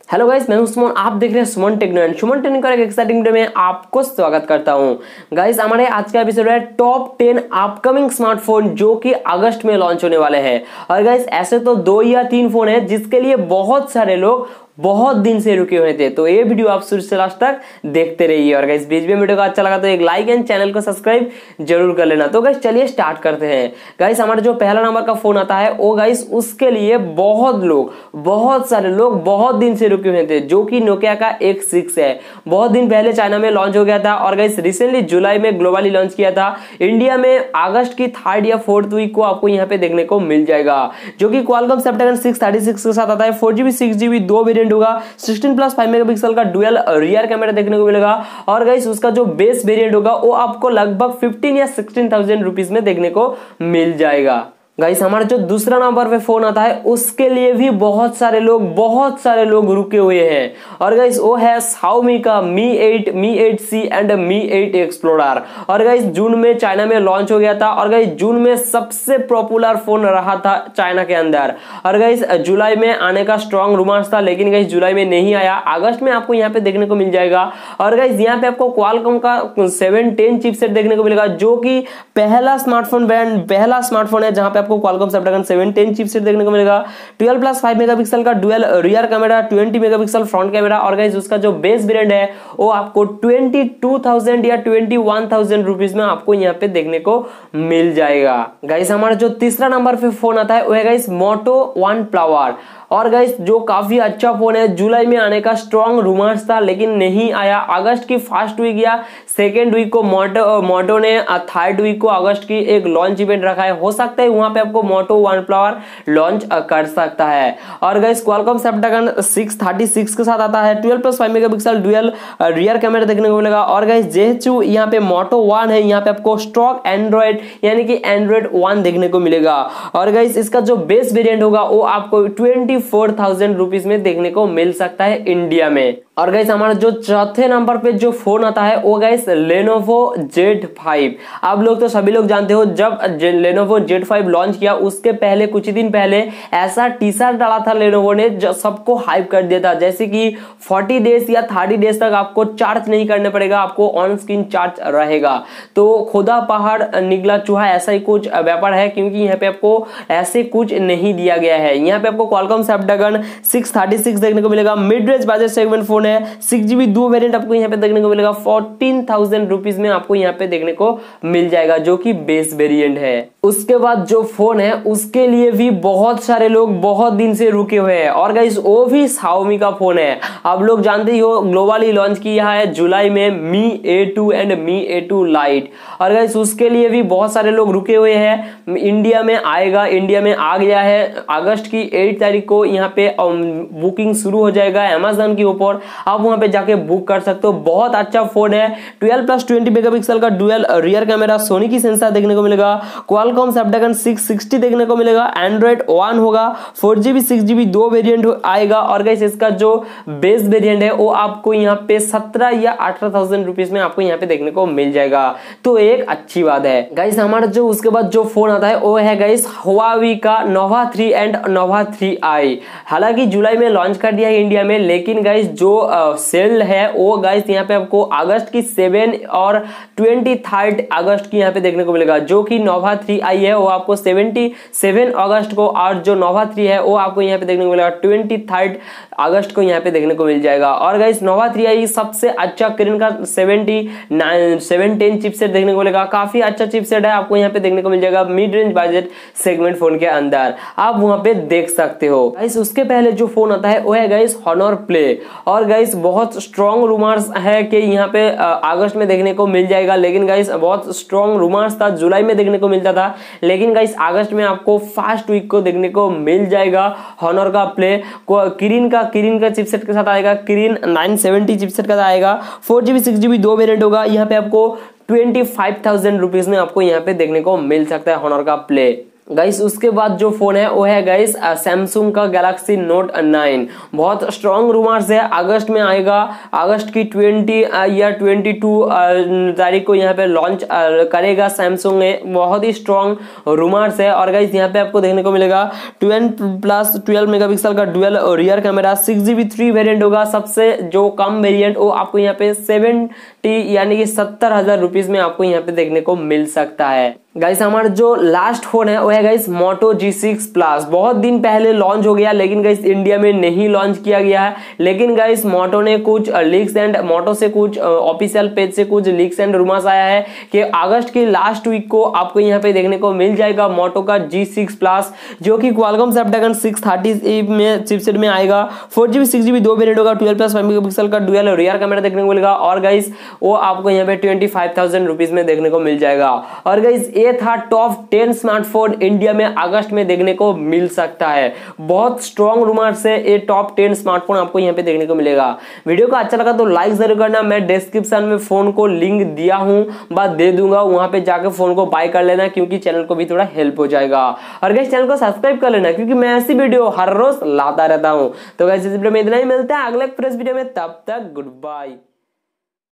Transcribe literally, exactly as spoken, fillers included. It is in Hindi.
हेलो गाइस, मैं हूं सुमन। आप देख रहे हैं Suman techno and Suman techno का एक एक्साइटिंग वीडियो में आपको स्वागत करता हूं। गाइस, हमारे आज का एपिसोड है टॉप टेन अपकमिंग स्मार्टफोन जो कि अगस्त में लॉन्च होने वाले हैं। और गाइस, ऐसे तो दो या तीन फोन है जिसके लिए बहुत सारे लोग बहुत दिन से रुके हुए थे, तो ये वीडियो आप शुरू से लास्ट तक देखते रहिए। और गाइस, बीच में वीडियो को अच्छा लगा तो एक लाइक एंड चैनल को सब्सक्राइब जरूर कर लेना। तो गाइस चलिए स्टार्ट करते हैं। गाइस, हमारा जो पहला नंबर का फोन आता है वो गाइस उसके लिए बहुत लोग बहुत सारे लोग बहुत दिन से रुके हुए थे, जो कि नोकिया का एक्स सिक्स है। बहुत दिन पहले चाइना में लॉन्च हो गया था और गाइस रिसेंटली जुलाई में ग्लोबली लॉन्च किया था। इंडिया में अगस्त की थर्ड या फोर्थ वीक को आपको यहाँ पे देखने को मिल जाएगा, जो कि Qualcomm Snapdragon six thirty six के साथ आता है। फोर जीबी सिक्स जीबी दो वेरिएंट होगा। सिक्सटीन प्लस फाइव मेगापिक्सल का डुअल रियर कैमरा देखने को मिलेगा। और गाइस उसका जो बेस वेरिएंट होगा वो आपको लगभग फिफ्टीन या सिक्सटीन थाउजेंड रुपीज में देखने को मिल जाएगा। गाइस, हमारा जो दूसरा नंबर पे फोन आता है उसके लिए भी बहुत सारे लोग बहुत सारे लोग रुके हुए हैं। और गाइस वो है Xiaomi का Mi eight, Mi eight C and Mi eight explorer. और गाइस जून में चाइना में लॉन्च हो गया था और गाइस जून में सबसे पॉपुलर फोन रहा था चाइना के अंदर। और गाइस जुलाई में आने का स्ट्रॉन्ग रूमर्स था, लेकिन गाइस जुलाई में नहीं आया। अगस्त में आपको यहाँ पे देखने को मिल जाएगा। और गाइस यहाँ पे आपको क्वालकॉम का सेवन टेन चिपसेट देखने को मिलेगा, जो कि पहला स्मार्टफोन ब्रांड पहला स्मार्टफोन है जहां पे आपको Qualcomm Snapdragon seven ten chipset देखने को मिलेगा। ट्वेल्व प्लस फाइव मेगापिक्सल का dual rear camera, twenty megapixel front camera. और गाइस उसका जो बेस वेरिएंट है वो आपको ट्वेंटी टू थाउजेंड या ट्वेंटी वन थाउजेंड रुपीस में आपको यहाँ पे देखने को मिल जाएगा। गाइस, हमारा जो तीसरा नंबर पे फोन आता है वो है गाइस मोटो वन फ्लावर। और गाइस जो काफी अच्छा फोन है, जुलाई में आने का स्ट्रॉन्ग रूमर्स था लेकिन नहीं आया। अगस्त की फर्स्ट वीक या सेकेंड वीक को मोटो मोटो ने थर्ड वीक को अगस्त की एक लॉन्च इवेंट रखा है। हो सकता है वहां पे आपको मोटो वन फ्लावर लॉन्च कर सकता है। और guys Qualcomm Snapdragon six thirty six के साथ आता है। Twelve plus five megapixel dual rear camera देखने को मिलेगा। और गाइस जेहेतु यहाँ पे मोटो वन है, यहाँ पे आपको स्टॉक एंड्रॉइड यानी कि एंड्रॉइड वन देखने को मिलेगा। और गाइस इसका जो बेस वेरिएंट होगा वो आपको ट्वेंटी फोर थाउजेंड रुपीज में देखने को मिल सकता है इंडिया में। और गाइस हमारा जो चौथे नंबर पे जो फोन आता है वो गाइस लेनोवो जेड फाइव। आप लोग तो सभी लोग जानते हो, जब लेनोवो जेड फाइव लॉन्च किया उसके पहले कुछ ही दिन पहले ऐसा टी शर्ट डाला था लेनोवो ने जो सबको हाइप कर दिया था, जैसे कि फोर्टी डेज या थर्टी डेज तक आपको चार्ज नहीं करने पड़ेगा, आपको ऑन स्क्रीन चार्ज रहेगा। तो खुदा पहाड़ निकला चूहा ऐसा ही कुछ व्यापार है, क्योंकि यहाँ पे आपको ऐसे कुछ नहीं दिया गया है। यहाँ पे आपको Qualcomm Snapdragon six thirty six देखने को मिलेगा। Mid range budget segment phone है। सिक्स जीबी दो वेरिएंट आपको यहाँ पे देखने को मिलेगा। फोर्टीन थाउजेंड रुपीज में आपको यहाँ पे देखने को मिल जाएगा, जो कि बेस वेरिएंट है। उसके बाद जो फोन है उसके लिए भी बहुत सारे लोग बहुत दिन से रुके हुए हैं। और गाइस वो भी Xiaomi का फोन है। आप लोग जानते ही हो ग्लोबली लॉन्च किया है जुलाई में Mi A two and Mi A two lite. और गाइस उसके लिए भी बहुत सारे लोग रुके हुए हैं। इंडिया में आएगा, इंडिया में आ गया है। अगस्त की एट तारीख को यहाँ पे बुकिंग शुरू हो जाएगा अमेजन के ऊपर। आप वहां पे जाके बुक कर सकते हो। बहुत अच्छा फोन है। ट्वेल्व प्लस ट्वेंटी मेगापिक्सल का डुअल रियर कैमरा, सोनी की सेंसर देखने को मिलेगा। क्वालकॉम स्नैपड्रैगन सिक्स सिक्सटी देखने को मिलेगा। एंड्रॉइड वन होगा। फोर जीबी सिक्स जीबी दो वेरिएंट आएगा। और गाइस इसका जो बेस वेरिएंट है वो आपको यहाँ पे सत्रह या अठारह थाउजेंड रुपीज में आपको यहाँ पे देखने को मिल जाएगा, तो एक अच्छी बात है। गाइस हमारा जो उसके बाद जो फोन आता है वो है गाइस Huawei का Nova three and Nova three i. हालांकि जुलाई में लॉन्च कर दिया है इंडिया में, लेकिन गाइस जो सेल uh, है वो गाइस यहाँ पे आपको अगस्त की सेवन और ट्वेंटी थर्ड अगस्त की यहाँ पे देखने को मिलेगा। जो कि नोवा थ्री आई है वो आपको सेवेंटी सेवन अगस्त को, और जो नोवा थ्री है वो आपको यहाँ पे देखने को मिलेगा ट्वेंटी थर्ड अगस्त को यहाँ पे देखने को मिल जाएगा। और गाइस नोवा थ्री आई सबसे अच्छा किरण का seventy nine seven ten chipset देखने को मिलेगा। काफी अच्छा चिपसेट है, आपको यहाँ पे देखने को मिल जाएगा mid range budget segment phone के अंदर, आप वहां पे देख सकते हो। गाइस उसके पहले जो फोन आता है वो है गाइस Honor Play। और गाइस बहुत स्ट्रॉन्ग रूमर्स है कि यहाँ पे अगस्त में देखने को मिल जाएगा, लेकिन गाइस बहुत स्ट्रॉन्ग रूमर्स था, जुलाई में देखने को मिलता था, लेकिन गाइस अगस्त में आपको फर्स्ट वीक को देखने को मिल जाएगा Honor का प्ले। किरिन का किरिन का चिपसेट के साथ आएगा। किरिन नाइन सेवेंटी चिपसेट का आएगा। फोर जीबी सिक्स जीबी दो वेरिएंट होगा। यहाँ पे आपको ट्वेंटी फाइव थाउजेंड रुपीज में आपको यहाँ पे देखने को मिल सकता है Honor का प्ले। गाइस उसके बाद जो फोन है वो है गाइस सैमसंग का गैलेक्सी नोट नाइन। बहुत स्ट्रॉन्ग रूमर्स है, अगस्त में आएगा। अगस्त की ट्वेंटी या ट्वेंटी टू तारीख को यहाँ पे लॉन्च करेगा सैमसंग ने। बहुत ही स्ट्रॉन्ग रूमर्स है। और गाइस यहाँ पे आपको देखने को मिलेगा ट्वेल्व प्लस ट्वेल्व मेगापिक्सल का dual rear camera, six GB three variant होगा। सबसे जो कम वेरियंट वो आपको यहाँ पे सेवेंटी यानी कि सत्तर हजार रुपीज में आपको यहाँ पे देखने को मिल सकता है। गाइस हमारा जो लास्ट फोन है वो है guys Moto G six plus. बहुत दिन पहले लॉन्च हो गया लेकिन गाइस इंडिया में नहीं लॉन्च किया गया है। लेकिन गाइस मोटो ने कुछ लीक्स एंड मोटो से कुछ ऑफिशियल पेज से कुछ लीक्स एंड रूमर्स आया है कि अगस्त की लास्ट वीक को आपको यहाँ पे देखने को मिल जाएगा मोटो का जी सिक्स प्लस, जो कि क्वालकॉम स्नैपड्रैगन सिक्स थर्टी में चिपसेट में आएगा। फोर जीबी सिक्स जीबी दो वेरिएंट होगा। ट्वेल्व प्लस फाइव मेगापिक्सल का डुअल रियर कैमरा देखने को मिलेगा। और गाइस वो आपको यहाँ पे ट्वेंटी फाइव थाउजेंड रुपीज में देखने को मिल जाएगा। और गाइस ये था टॉप टेन स्मार्टफोन इंडिया में अगस्त में देखने को मिल सकता है। बहुत स्ट्रॉन्ग रूमर से ये टॉप टेन स्मार्टफोन आपको यहाँ पे देखने को मिलेगा। वीडियो को अच्छा लगा तो लाइक जरूर करना। मैं डिस्क्रिप्शन में फोन को लिंक दिया हूं, बात दे दूंगा, वहां पे जाकर फोन को बाय कर लेना क्योंकि चैनल को भी थोड़ा हेल्प हो जाएगा। और गाइस चैनल को सब्सक्राइब कर लेना क्योंकि मैं ऐसी वीडियो हर रोज लाता रहता हूं। तो गाइस इस वीडियो में इतना ही, मिलता है अगले फ्रेश वीडियो में, तब तक गुड बाय।